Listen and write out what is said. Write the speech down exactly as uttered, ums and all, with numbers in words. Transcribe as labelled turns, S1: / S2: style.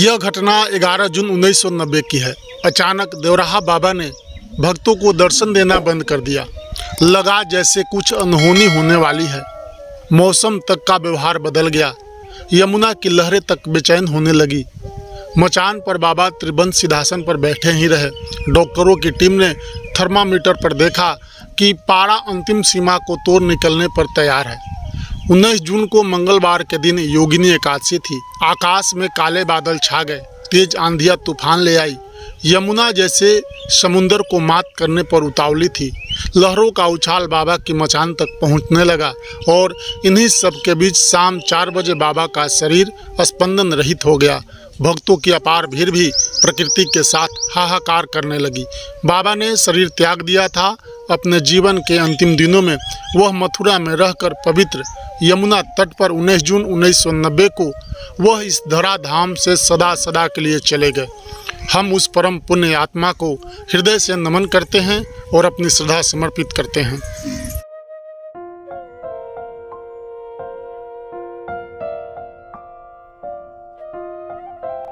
S1: यह घटना ग्यारह जून उन्नीस सौ नब्बे की है। अचानक देवराहा बाबा ने भक्तों को दर्शन देना बंद कर दिया। लगा जैसे कुछ अनहोनी होने वाली है। मौसम तक का व्यवहार बदल गया। यमुना की लहरें तक बेचैन होने लगी। मचान पर बाबा त्रिबंध सिंहासन पर बैठे ही रहे। डॉक्टरों की टीम ने थर्मामीटर पर देखा कि पारा अंतिम सीमा को तोड़ निकलने पर तैयार है। उन्नीस जून को मंगलवार के दिन योगिनी एकादशी थी। आकाश में काले बादल छा गए। तेज आंधियां तूफान ले आई। यमुना जैसे समुंदर को मात करने पर उतावली थी। लहरों का उछाल बाबा की मचान तक पहुंचने लगा और इन्हीं सब के बीच शाम चार बजे बाबा का शरीर स्पंदन रहित हो गया। भक्तों की अपार भीड़ भी प्रकृति के साथ हाहाकार करने लगी। बाबा ने शरीर त्याग दिया था। अपने जीवन के अंतिम दिनों में वह मथुरा में रहकर पवित्र यमुना तट पर उन्नीस जून उन्नीस सौ नब्बे को वह इस धराधाम से सदा सदा के लिए चले गए। हम उस परम पुण्य आत्मा को हृदय से नमन करते हैं और अपनी श्रद्धा समर्पित करते हैं।